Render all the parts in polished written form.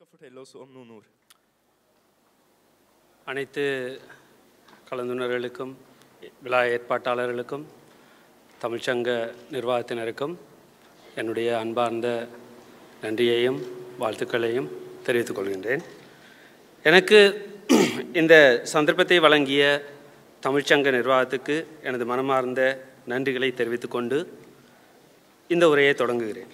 fortelle oss om noen ord. அனைத்து கலந்துரையாடலுக்கும் விழா ஏற்பாட்டாளர்களுக்கும் தமிழ்ச்சங்க நிர்வாகத்தினருக்கும் என்னுடைய அன்பார்ந்த நன்றியையும் வாழ்த்துக்களையும் தெரிவித்துக் கொள்கின்றேன். எனக்கு இந்த சந்தர்ப்பத்தை வழங்கிய தமிழ்ச்சங்க நிர்வாகத்துக்கு எனது மனமார்ந்த நன்றிகளை தெரிவித்துக்கொண்டு இந்த உரையை தொடங்குகிறேன்.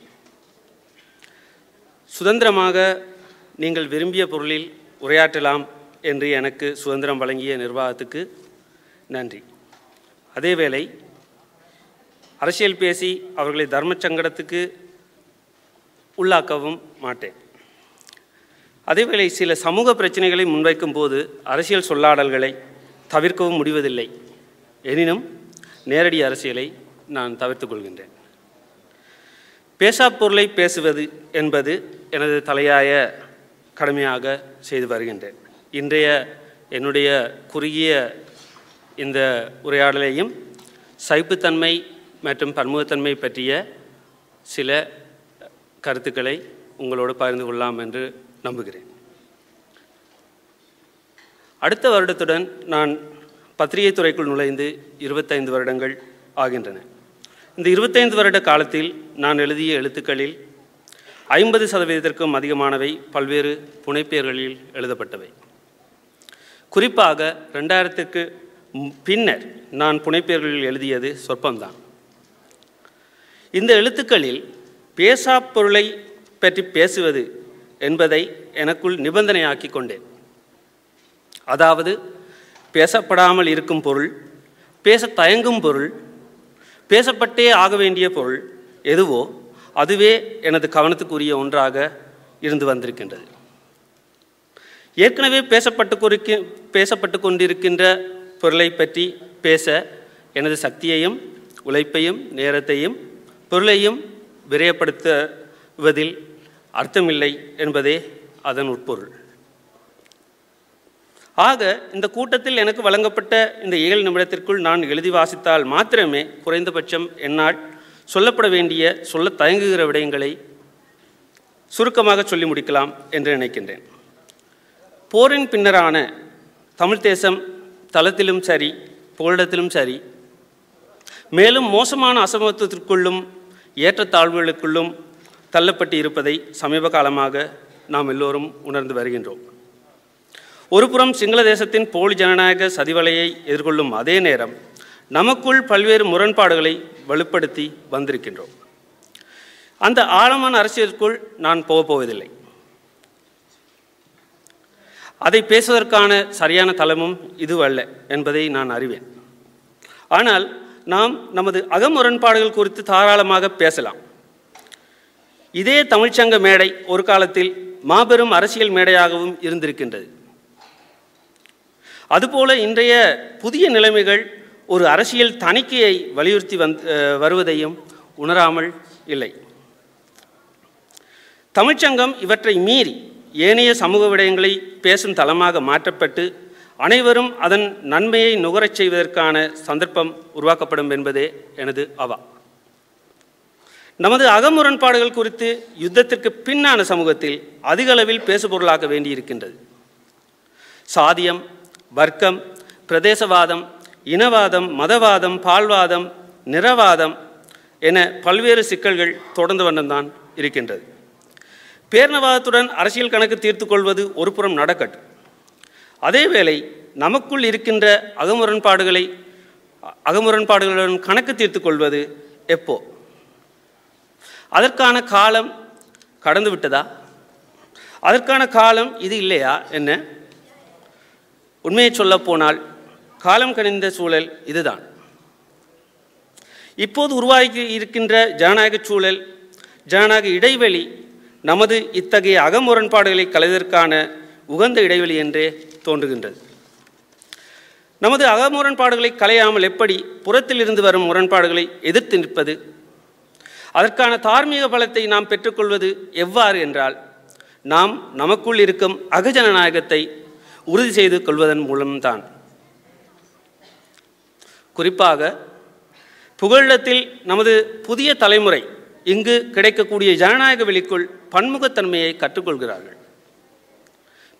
சுதந்திரமாக நீங்கள் விரும்பிய பொருளில் உரையாற்றலாம் என்று எனக்கு சுதந்திரம் வழங்கிய நிர்வாகத்துக்கு நன்றி. அதேவேளை அரசியல் பேசி அவர்களை தர்ம சங்கடத்துக்கு உள்ளாக்கவும் மாட்டேன். அதேவேளை சில சமூக பிரச்சனைகளை முன்வைக்கும் போது அரசியல் சொல்லாடல்களை தவிர்க்கவும் முடிவதில்லை. எனினும் நேரடி அரசியலை நான் தவிர்த்து கொள்கின்றேன். பேசா பொருளை பேசுவது என்பது எனது தலையாய கடமையாக செய்து வருகின்றேன். இன்றைய என்னுடைய குறுகிய இந்த உரையாடலையும் சகிப்புத்தன்மை மற்றும் பன்முகத்தன்மை பற்றிய சில கருத்துக்களை உங்களோடு பகிர்ந்து கொள்ளலாம் என்று நம்புகிறேன். அடுத்த வருடத்துடன் நான் பத்திரிகை துறைக்குள் நுழைந்து 25 வருடங்கள் ஆகின்றன. இந்த 25 வருட காலத்தில் நான் எழுதிய எழுத்துக்களில் 50% அதிகமானவை பல்வேறு புனைப்பெயர்களில் எழுதப்பட்டவை. குறிப்பாக 2000க்கு பின்னர் நான் புனைப்பெயர்களில் எழுதியது சொற்பம்தான். இந்த எழுத்துக்களில் பேசா பொருளை பற்றி பேசுவது என்பதை எனக்குள் நிபந்தனையாக்கி கொண்டேன். அதாவது பேசப்படாமல் இருக்கும் பொருள், பேச தயங்கும் பொருள், பேசப்பட்டே ஆக வேண்டிய பொருள் எதுவோ அதுவே எனது கவனத்துக்குரிய ஒன்றாக இருந்து வந்திருக்கின்றது. ஏற்கனவே பேசப்பட்டு கொண்டிருக்கின்ற பொருளை பற்றி பேச எனது சக்தியையும் உழைப்பையும் நேரத்தையும் பொருளையும் விரயப்படுத்துவதில் அர்த்தமில்லை என்பதே அதன் உட்பொருள். ஆக இந்த கூட்டத்தில் எனக்கு வழங்கப்பட்ட இந்த 7 நிமிடத்திற்குள் நான் எழுதி வாசித்தால் மாத்திரமே குறைந்தபட்சம் என்னால் சொல்லப்பட வேண்டிய சொல்ல தயங்குகிற விடயங்களை சுருக்கமாக சொல்லி முடிக்கலாம் என்று நினைக்கின்றேன். போரின் பின்னரான தமிழ் தேசம் தளத்திலும் சரி புகலிடத்திலும் சரி மேலும் மோசமான அசமத்துவத்திற்குள்ளும் ஏற்றத்தாழ்வுகளுக்குள்ளும் தள்ளப்பட்டு இருப்பதை சமீப காலமாக நாம் எல்லோரும் உணர்ந்து வருகின்றோம். ஒருபுறம் சிங்கள தேசத்தின் போலி ஜனநாயக சதிவலையை எதிர்கொள்ளும் அதே நேரம் நமக்குள் பல்வேறு முரண்பாடுகளை வலுப்படுத்தி வந்திருக்கின்றோம். அந்த ஆழமான அரசியலுக்குள் நான் போவதில்லை. அதை பேசுவதற்கான சரியான தளமும் இதுவல்ல என்பதை நான் அறிவேன். ஆனால் நாம் நமது அகமுரண்பாடுகள் குறித்து தாராளமாக பேசலாம். இதே தமிழ்ச்சங்க மேடை ஒரு காலத்தில் மாபெரும் அரசியல் மேடையாகவும் இருந்திருக்கின்றது. அதுபோல இன்றைய புதிய நிலைமைகள் ஒரு அரசியல் தணிக்கையை வலியுறுத்தி வருவதையும் உணராமல் இல்லை. தமிழ்ச்சங்கம் இவற்றை மீறி ஏனைய சமூக விடயங்களை பேசும் தளமாக மாற்றப்பட்டு அனைவரும் அதன் நன்மையை நுகரச் செய்வதற்கான சந்தர்ப்பம் உருவாக்கப்படும் என்பதே எனது அவா. நமது அகமுரண்பாடுகள் குறித்து யுத்தத்திற்கு பின்னான சமூகத்தில் அதிக அளவில் பேசுபொருளாக்க வேண்டியிருக்கின்றது. சாதியம், வர்க்கம், பிரதேசவாதம், இனவாதம், மதவாதம், பால்வாதம், நிறவாதம் என பல்வேறு சிக்கல்கள் தொடர்ந்து வண்ணம்தான் இருக்கின்றது. பேரினவாதத்துடன் அரசியல் கணக்கு தீர்த்து கொள்வது ஒரு புறம் நடக்கட்டும். அதேவேளை நமக்குள் இருக்கின்ற அகமுரண்பாடுகளுடன் கணக்கு தீர்த்து கொள்வது எப்போ? அதற்கான காலம் கடந்து விட்டதா? அதற்கான காலம் இது இல்லையா என்ன? உண்மையை சொல்லப்போனால் காலம் கனிந்த சூழல் இதுதான். இப்போது உருவாகி இருக்கின்ற ஜனநாயக சூழல், ஜனநாயக இடைவெளி நமது இத்தகைய அகமுரண்பாடுகளை களைவதற்கான உகந்த இடைவெளி என்றே தோன்றுகின்றது. நமது அகமுரண்பாடுகளை களையாமல் எப்படி புறத்தில் இருந்து வரும் முரண்பாடுகளை எதிர்த்து நிற்பது? அதற்கான தார்மீக பலத்தை நாம் பெற்றுக்கொள்வது எவ்வாறு என்றால் நாம் நமக்குள் இருக்கும் அகஜனநாயகத்தை உறுதி செய்து கொள்வதன் மூலம்தான். குறிப்பாக புகலிடத்தில் நமது புதிய தலைமுறை இங்கு கிடைக்கக்கூடிய ஜனநாயக வெளிக்குள் பன்முகத்தன்மையை கற்றுக்கொள்கிறார்கள்.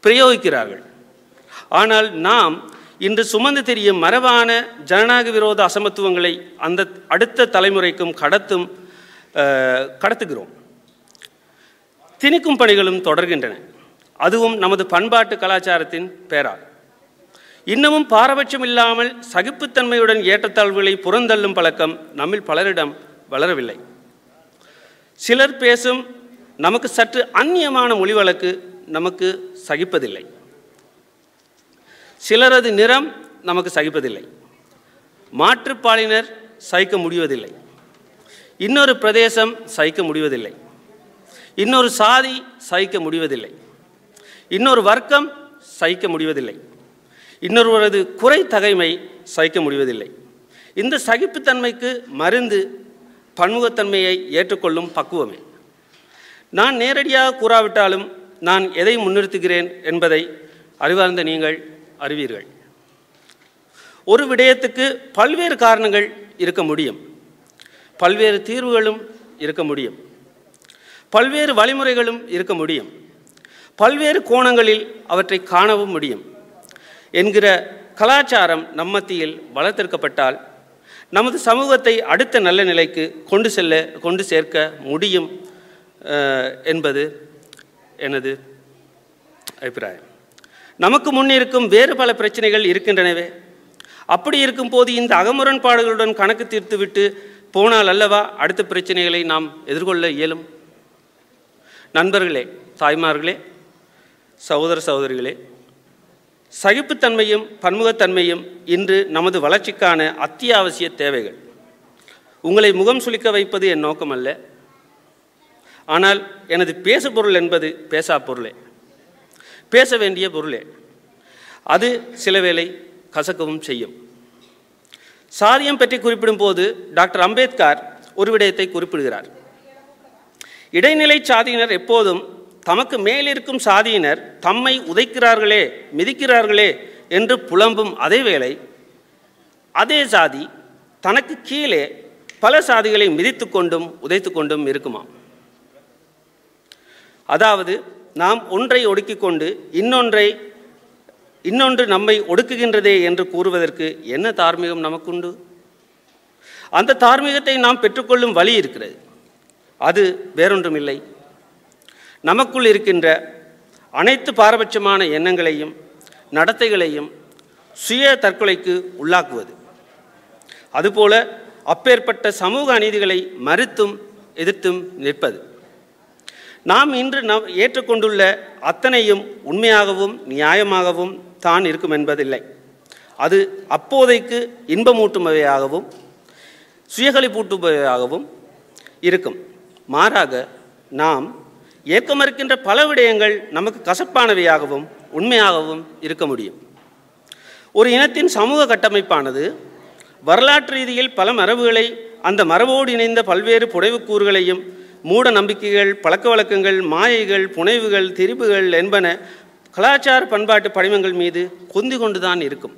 பிரயோகிக்கிறார்கள். ஆனால் நாம் இன்று சுமந்து தெரியும் மரபான ஜனநாயக விரோத அசமத்துவங்களை அந்த அடுத்த தலைமுறைக்கும் கடத்துகிறோம். திணிக்கும் பணிகளும் தொடர்கின்றன. அதுவும் நமது பண்பாட்டு கலாச்சாரத்தின் பெயரால். இன்னமும் பாரபட்சம் இல்லாமல் சகிப்புத்தன்மையுடன் ஏற்றத்தாழ்வுகளை புறந்தள்ளும் பழக்கம் நம்மில் பலரிடம் வளரவில்லை. சிலர் பேசும் நமக்கு சற்று அந்நியமான மொழி வழக்கு நமக்கு சகிப்பதில்லை. சிலரது நிறம் நமக்கு சகிப்பதில்லை. மாற்றுப்பாலினர் சகிக்க முடிவதில்லை. இன்னொரு பிரதேசம் சகிக்க முடிவதில்லை. இன்னொரு சாதி சகிக்க முடிவதில்லை. இன்னொரு வர்க்கம் சகிக்க முடிவதில்லை. இன்னொருவரது குறை தகைமை சகிக்க முடிவதில்லை. இந்த சகிப்புத்தன்மைக்கு மருந்து பன்முகத்தன்மையை ஏற்றுக்கொள்ளும் பக்குவமே. நான் நேரடியாக கூறாவிட்டாலும் நான் எதை முன்னிறுத்துகிறேன் என்பதை அறிவார்ந்த நீங்கள் அறிவீர்கள். ஒரு விடயத்துக்கு பல்வேறு காரணங்கள் இருக்க முடியும். பல்வேறு தீர்வுகளும் இருக்க முடியும். பல்வேறு வழிமுறைகளும் இருக்க முடியும். பல்வேறு கோணங்களில் அவற்றை காணவும் முடியும் என்கிற கலாச்சாரம் நம்மத்தியில் வளர்த்தெடுக்கப்பட்டால் நமது சமூகத்தை அடுத்த நல்ல நிலைக்கு கொண்டு சேர்க்க முடியும் என்பது எனது அபிப்பிராயம். நமக்கு முன்னிருக்கும் வேறு பல பிரச்சனைகள் இருக்கின்றனவே. அப்படி இருக்கும்போது இந்த அகமுரண்பாடுகளுடன் கணக்கு தீர்த்துவிட்டு போனால் அல்லவா அடுத்த பிரச்சனைகளை நாம் எதிர்கொள்ள இயலும். நண்பர்களே, தாய்மார்களே, சகோதர சகோதரிகளே, சகிப்புத்தன்மையும் பன்முகத்தன்மையும் இன்று நமது வளர்ச்சிக்கான அத்தியாவசிய தேவைகள். உங்களை முகம் சுளிக்க வைப்பது என் நோக்கம் அல்ல. ஆனால் எனது பேசு பொருள் என்பது பேசா பொருளே, பேச வேண்டிய பொருளே. அது சில வேளை கசக்கவும் செய்யும். சாதியம் பற்றி குறிப்பிடும் போது டாக்டர் அம்பேத்கர் ஒரு விடயத்தை குறிப்பிடுகிறார். இடைநிலை சாதியினர் எப்போதும் தமக்கு மேலிருக்கும் சாதியினர் தம்மை உதைக்கிறார்களே, மிதிக்கிறார்களே என்று புலம்பும் அதே வேளை அதே சாதி தனக்கு கீழே பல சாதிகளை மிதித்து கொண்டும் உதைத்து கொண்டும் இருக்குமாம். அதாவது நாம் ஒன்றை ஒடுக்கிக் கொண்டு இன்னொன்று நம்மை ஒடுக்குகின்றதே என்று கூறுவதற்கு என்ன தார்மீகம் நமக்குண்டு? அந்த தார்மீகத்தை நாம் பெற்றுக்கொள்ளும் வழி இருக்கிறது. அது வேறொன்றுமில்லை, நமக்குள் இருக்கின்ற அனைத்து பாரபட்சமான எண்ணங்களையும் நடத்தைகளையும் சுய தற்கொலைக்கு உள்ளாக்குவது. அதுபோல அப்பேற்பட்ட சமூக அநீதிகளை மறுத்தும் எதிர்த்தும் நிற்பது. நாம் இன்று ஏற்றுக்கொண்டுள்ள அத்தனையும் உண்மையாகவும் நியாயமாகவும் தான் இருக்கும் என்பதில்லை. அது அப்போதைக்கு இன்பமூட்டுபவையாகவும் சுயகளிப்பூட்டுபவையாகவும் இருக்கும். மாறாக நாம் ஏற்க மறுக்கின்ற பல விடயங்கள் நமக்கு கசப்பானவையாகவும் உண்மையாகவும் இருக்க முடியும். ஒரு இனத்தின் சமூக கட்டமைப்பானது வரலாற்று ரீதியில் பல மரபுகளை, அந்த மரபோடு இணைந்த பல்வேறு புனைவுக்கூறுகளையும் மூட நம்பிக்கைகள், பழக்க வழக்கங்கள், மாயைகள், புனைவுகள், திரிபுகள் என்பன கலாச்சார பண்பாட்டு படிமங்கள் மீது கொந்து கொண்டுதான் இருக்கும்.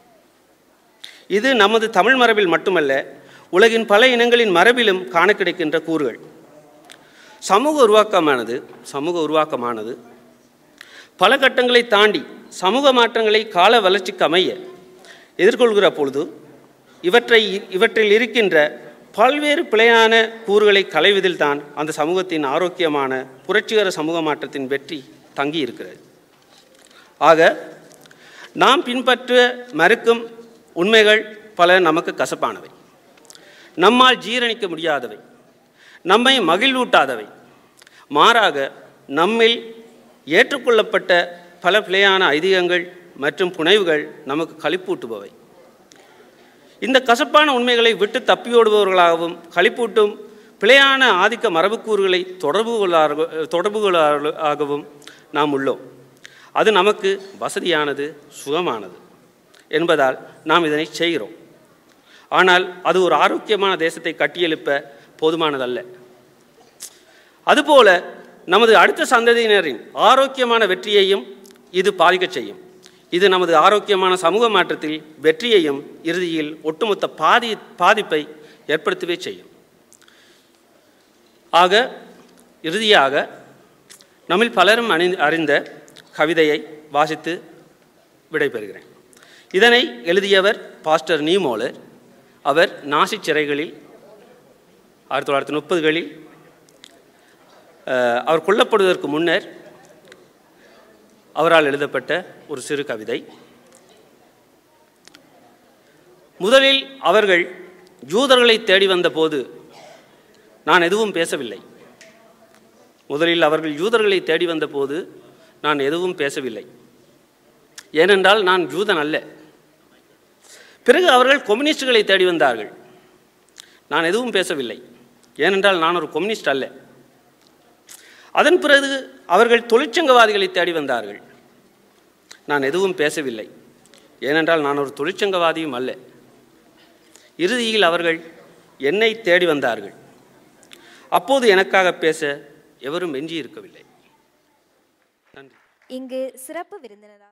இது நமது தமிழ் மரபில் மட்டுமல்ல, உலகின் பல இனங்களின் மரபிலும் காண கிடைக்கின்ற கூறுகள். சமூக உருவாக்கமானது பல கட்டங்களை தாண்டி சமூக மாற்றங்களை கால வளர்ச்சிக்கு அமைய எதிர்கொள்கிற பொழுது இவற்றில் இருக்கின்ற பல்வேறு பிழையான கூறுகளை களைவதில் தான் அந்த சமூகத்தின் ஆரோக்கியமான புரட்சிகர சமூக மாற்றத்தின் வெற்றி தங்கி இருக்கிறது. ஆக நாம் பின்பற்ற மறுக்கும் உண்மைகள் பல நமக்கு கசப்பானவை, நம்மால் ஜீரணிக்க முடியாதவை, நம்மை மகிழ்வூட்டாதவை. மாறாக நம்மில் ஏற்றுக்கொள்ளப்பட்ட பல பிழையான ஐதீகங்கள் மற்றும் புனைவுகள் நமக்கு களிப்பூட்டுபவை. இந்த கசப்பான உண்மைகளை விட்டு தப்பியோடுபவர்களாகவும் களிப்பூட்டும் பிழையான ஆதிக்க மரபுக்கூறுகளை தொடர்புகளாகவும் நாம் உள்ளோம். அது நமக்கு வசதியானது, சுகமானது என்பதால் நாம் இதனை செய்கிறோம். ஆனால் அது ஒரு ஆரோக்கியமான தேசத்தை கட்டியெழுப்ப போதுமானதல்ல. அதுபோல நமது அடுத்த சந்ததியினரின் ஆரோக்கியமான வெற்றியையும் இது பாதிக்கச் செய்யும். இது நமது ஆரோக்கியமான சமூக மாற்றத்தில் வெற்றியையும் இறுதியில் ஒட்டுமொத்த பாதிப்பை ஏற்படுத்தவே செய்யும். ஆக இறுதியாக நம்மில் பலரும் அறிந்த கவிதையை வாசித்து விடைபெறுகிறேன். இதனை எழுதியவர் பாஸ்டர் நீமோலர். அவர் நாசி சிறைகளில் 1930களில் அவர் கொல்லப்படுவதற்கு முன்னர் அவரால் எழுதப்பட்ட ஒரு சிறு கவிதை. முதலில் அவர்கள் யூதர்களை தேடி வந்தபோது நான் எதுவும் பேசவில்லை. முதலில் அவர்கள் யூதர்களை தேடி வந்தபோது நான் எதுவும் பேசவில்லை, ஏனென்றால் நான் யூதன் அல்ல. பிறகு அவர்கள் கம்யூனிஸ்டுகளை தேடி வந்தார்கள். நான் எதுவும் பேசவில்லை, ஏனென்றால் நான் ஒரு கம்யூனிஸ்ட் அல்ல. அதன் பிறகு அவர்கள் தொழிற்சங்கவாதிகளை தேடி வந்தார்கள். நான் எதுவும் பேசவில்லை, ஏனென்றால் நான் ஒரு தொழிற்சங்கவாதியும் அல்ல. இறுதியில் அவர்கள் என்னை தேடி வந்தார்கள். அப்போது எனக்காக பேச எவரும் எஞ்சி இருக்கவில்லை. நன்றி. இங்கு சிறப்பு விருந்தினராக